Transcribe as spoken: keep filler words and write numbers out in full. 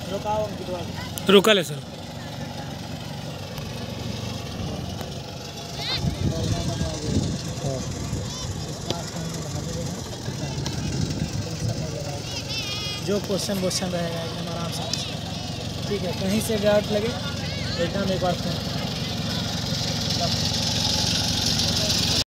रुकाओ अंकित बाबू। रुका ले सर। जो क्वेश्चन क्वेश्चन रहेगा एकदम आराम से, ठीक है। कहीं से भी डाउट लगे एकदम एक बार फोन